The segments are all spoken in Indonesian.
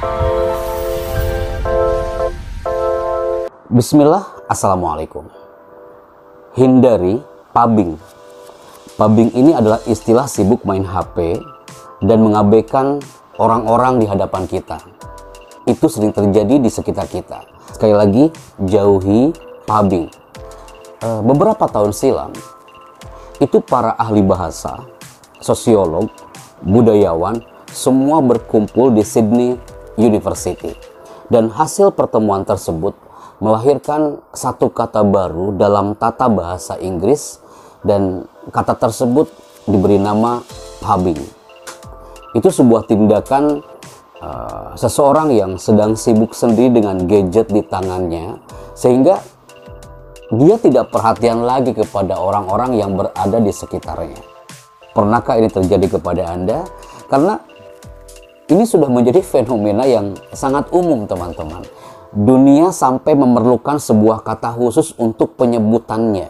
Bismillah, Assalamualaikum. Hindari pubbing. Pubbing ini adalah istilah sibuk main HP dan mengabaikan orang-orang di hadapan kita. Itu sering terjadi di sekitar kita. Sekali lagi, jauhi pubbing. Beberapa tahun silam, itu para ahli bahasa, sosiolog, budayawan, semua berkumpul di Sydney University. Dan hasil pertemuan tersebut melahirkan satu kata baru dalam tata bahasa Inggris, dan kata tersebut diberi nama pubbing. Itu sebuah tindakan seseorang yang sedang sibuk sendiri dengan gadget di tangannya, sehingga dia tidak perhatian lagi kepada orang-orang yang berada di sekitarnya. Pernahkah ini terjadi kepada Anda? Karena ini sudah menjadi fenomena yang sangat umum, teman-teman. Dunia sampai memerlukan sebuah kata khusus untuk penyebutannya.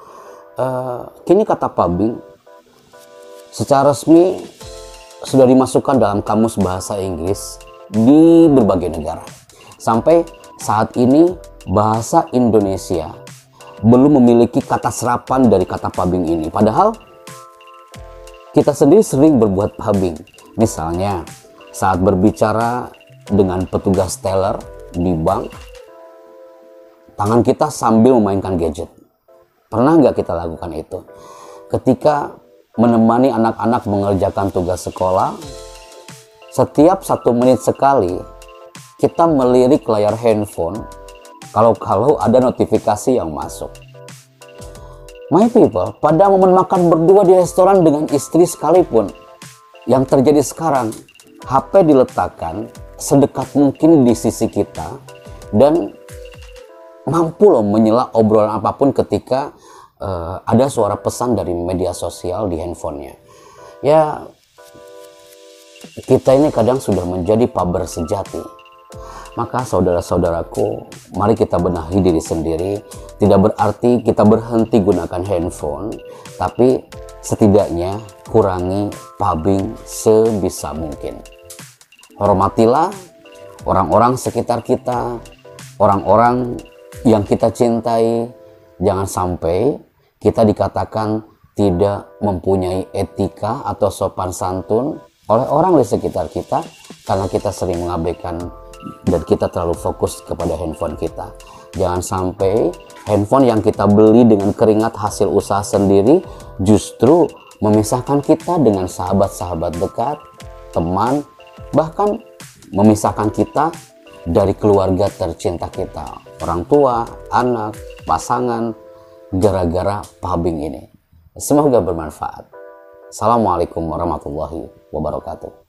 Kini kata pubbing secara resmi sudah dimasukkan dalam kamus bahasa Inggris di berbagai negara. Sampai saat ini bahasa Indonesia belum memiliki kata serapan dari kata pubbing ini. Padahal kita sendiri sering berbuat pubbing. Misalnya saat berbicara dengan petugas teller di bank, tangan kita sambil memainkan gadget. Pernah nggak kita lakukan itu? Ketika menemani anak-anak mengerjakan tugas sekolah, setiap 1 menit sekali kita melirik layar handphone kalau ada notifikasi yang masuk. My people, pada momen makan berdua di restoran dengan istri sekalipun, yang terjadi sekarang, HP diletakkan sedekat mungkin di sisi kita dan mampu loh menyela obrolan apapun ketika ada suara pesan dari media sosial di handphonenya. Ya, kita ini kadang sudah menjadi pubber sejati. Maka saudara-saudaraku, mari kita benahi diri sendiri. Tidak berarti kita berhenti gunakan handphone, tapi setidaknya kurangi pubbing sebisa mungkin. Hormatilah orang-orang sekitar kita, orang-orang yang kita cintai. Jangan sampai kita dikatakan tidak mempunyai etika atau sopan santun oleh orang di sekitar kita karena kita sering mengabaikan dan kita terlalu fokus kepada handphone kita. Jangan sampai handphone yang kita beli dengan keringat hasil usaha sendiri justru memisahkan kita dengan sahabat-sahabat dekat, teman, bahkan memisahkan kita dari keluarga tercinta kita, orang tua, anak, pasangan, gara-gara pubbing ini. Semoga bermanfaat. Assalamualaikum warahmatullahi wabarakatuh.